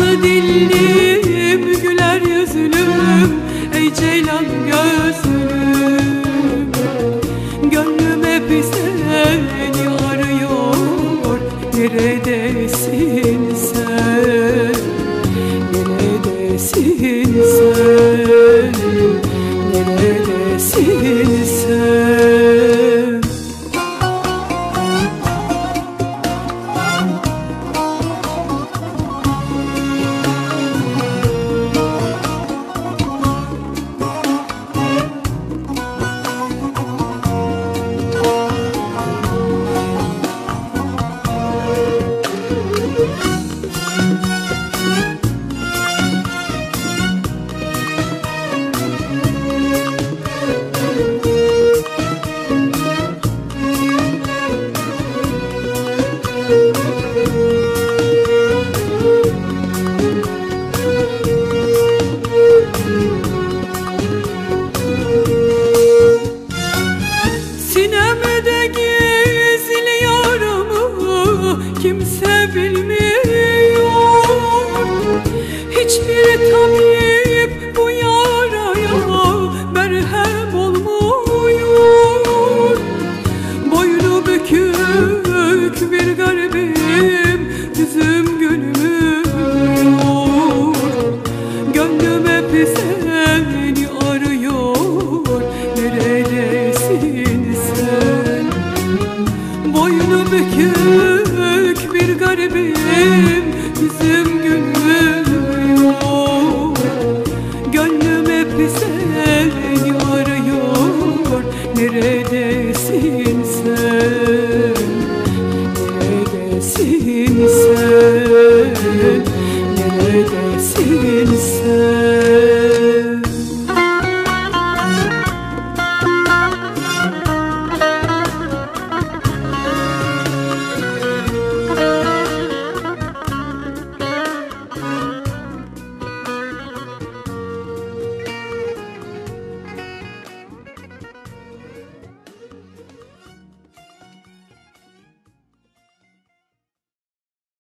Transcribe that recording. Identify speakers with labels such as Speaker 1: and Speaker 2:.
Speaker 1: Canlı dillim, güler yüzlüm, ey ceylan gözlüm. Gönlüm hep seni arıyor, neredesin sen? Neredesin sen? Neredesin sen? Sinemde gizli yaramı kimse bilmiyor. Hiçbir tabip bu yaraya merhem olmuyor. Boynu bükük bir garibim, yüzüm gülmüyor. Gönlüm hep seni arıyor, neredesin sen? Boynu bükük bir garibim, yüzüm gülmüyor. Gönlüm hep seni arıyor, neredesin